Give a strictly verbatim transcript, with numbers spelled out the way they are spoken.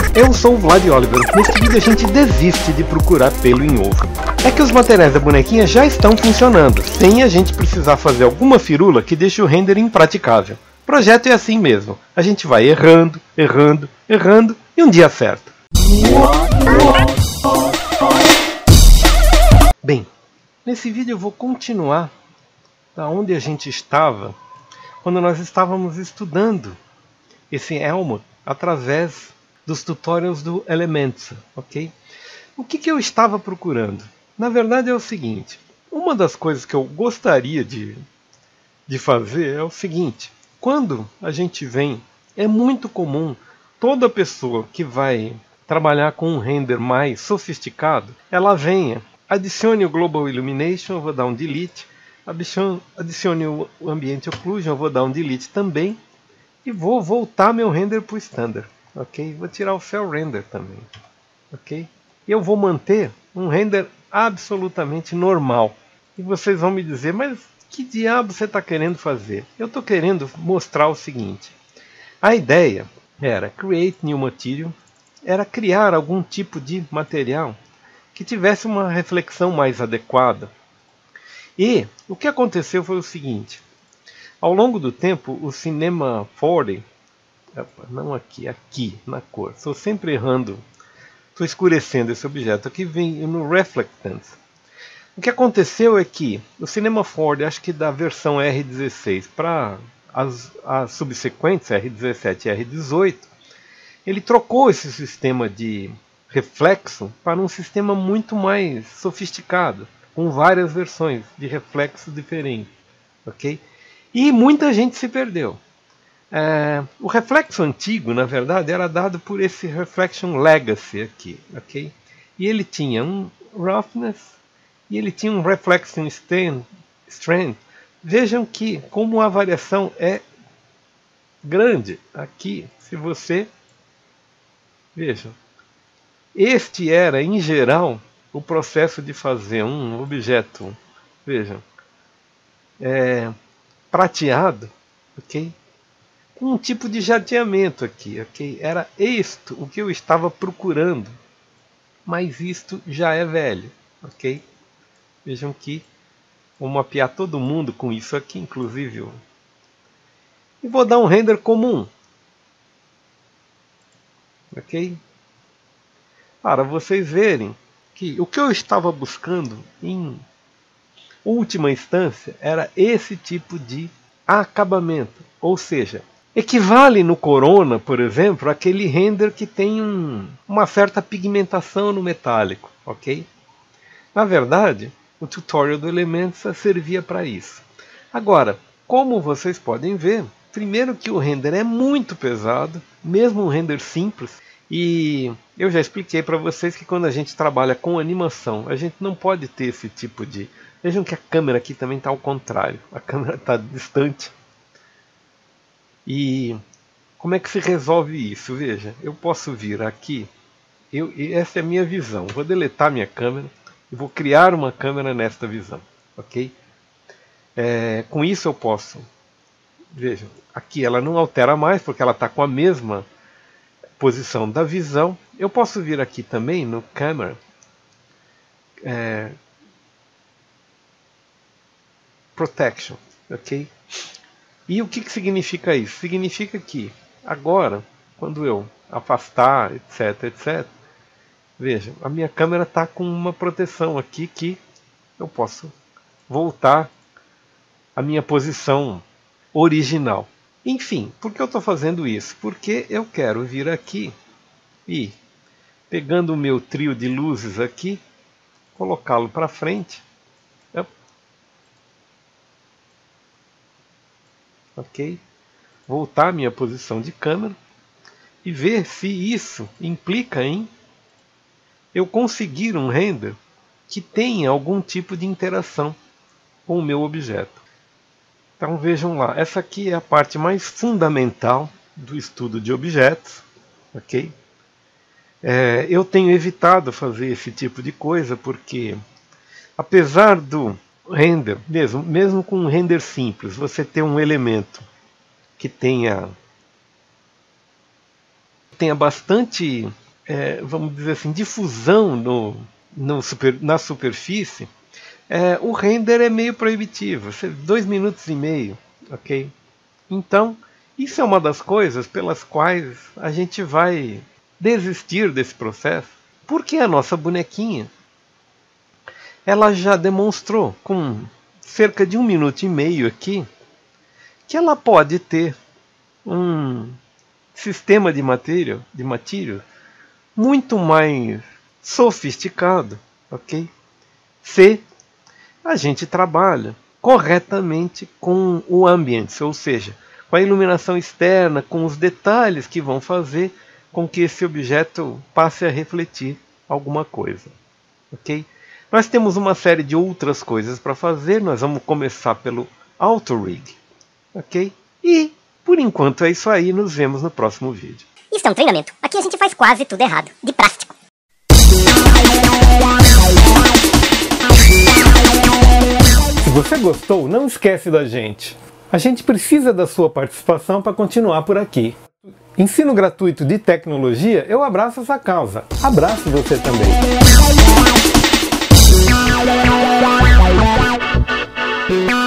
Eu sou o Vlad Oliver. Neste vídeo a gente desiste de procurar pelo em ovo. É que os materiais da bonequinha já estão funcionando, sem a gente precisar fazer alguma firula que deixe o render impraticável. O projeto é assim mesmo. A gente vai errando, errando, errando e um dia acerta. Bem, nesse vídeo eu vou continuar da onde a gente estava quando nós estávamos estudando esse Elmo através dos tutorials do Elementor, ok? O que, que eu estava procurando? Na verdade é o seguinte, uma das coisas que eu gostaria de, de fazer é o seguinte, quando a gente vem, é muito comum toda pessoa que vai trabalhar com um render mais sofisticado, ela venha, adicione o Global Illumination, eu vou dar um delete, adicione, adicione o Ambient Occlusion, eu vou dar um delete também, e vou voltar meu render para o Standard. Ok? Vou tirar o Cell Render também. Ok? E eu vou manter um render absolutamente normal. E vocês vão me dizer, mas que diabo você está querendo fazer? Eu estou querendo mostrar o seguinte. A ideia era create new material, era criar algum tipo de material que tivesse uma reflexão mais adequada. E o que aconteceu foi o seguinte. Ao longo do tempo, o Cinema quatro D, não aqui, aqui na cor, estou sempre errando, estou escurecendo esse objeto, aqui vem no Reflectance. O que aconteceu é que o Cinema quatro D, acho que da versão R dezesseis para as, as subsequentes R dezessete e R dezoito, ele trocou esse sistema de reflexo para um sistema muito mais sofisticado, com várias versões de reflexo diferentes. Ok? E muita gente se perdeu. É, o reflexo antigo, na verdade, era dado por esse Reflection Legacy aqui, ok? E ele tinha um Roughness e ele tinha um Reflection Strength. Vejam que como a variação é grande aqui, se você... Vejam, este era, em geral, o processo de fazer um objeto, vejam, é, prateado, ok? Um tipo de jadeamento aqui, ok? Era isto o que eu estava procurando, mas isto já é velho, ok? Vejam que vou mapear todo mundo com isso aqui, inclusive eu. E vou dar um render comum, ok? Para vocês verem que o que eu estava buscando em última instância era esse tipo de acabamento, ou seja, equivale no Corona, por exemplo, aquele render que tem um, uma certa pigmentação no metálico, ok? Na verdade, o tutorial do Elementor servia para isso. Agora, como vocês podem ver, primeiro que o render é muito pesado, mesmo um render simples, e eu já expliquei para vocês que quando a gente trabalha com animação, a gente não pode ter esse tipo de... Vejam que a câmera aqui também está ao contrário, a câmera está distante. E como é que se resolve isso? Veja, eu posso vir aqui, eu, essa é a minha visão, vou deletar minha câmera e vou criar uma câmera nesta visão, ok? É, com isso eu posso, veja, aqui ela não altera mais porque ela está com a mesma posição da visão. Eu posso vir aqui também no Camera, é, Protection, ok? E o que, que significa isso? Significa que agora, quando eu afastar, etc, etc, veja, a minha câmera está com uma proteção aqui que eu posso voltar à minha posição original. Enfim, por que eu estou fazendo isso? Porque eu quero vir aqui e, pegando o meu trio de luzes aqui, colocá-lo para frente. Ok? Voltar à minha posição de câmera e ver se isso implica em eu conseguir um render que tenha algum tipo de interação com o meu objeto. Então vejam lá, essa aqui é a parte mais fundamental do estudo de objetos, ok? É, eu tenho evitado fazer esse tipo de coisa porque, apesar do render, mesmo, mesmo com um render simples, você ter um elemento que tenha, tenha bastante é, vamos dizer assim, difusão no, no super, na superfície, é, o render é meio proibitivo, dois minutos e meio, ok? Então, isso é uma das coisas pelas quais a gente vai desistir desse processo, porque a nossa bonequinha, ela já demonstrou com cerca de um minuto e meio aqui, que ela pode ter um sistema de material, de material muito mais sofisticado, ok? Se a gente trabalha corretamente com o ambiente, ou seja, com a iluminação externa, com os detalhes que vão fazer com que esse objeto passe a refletir alguma coisa, ok? Nós temos uma série de outras coisas para fazer, nós vamos começar pelo Auto Rig, ok? E, por enquanto é isso aí, nos vemos no próximo vídeo. Isso é um treinamento. Aqui a gente faz quase tudo errado, de plástico. Se você gostou, não esquece da gente. A gente precisa da sua participação para continuar por aqui. Ensino gratuito de tecnologia, eu abraço essa causa. Abraço você também.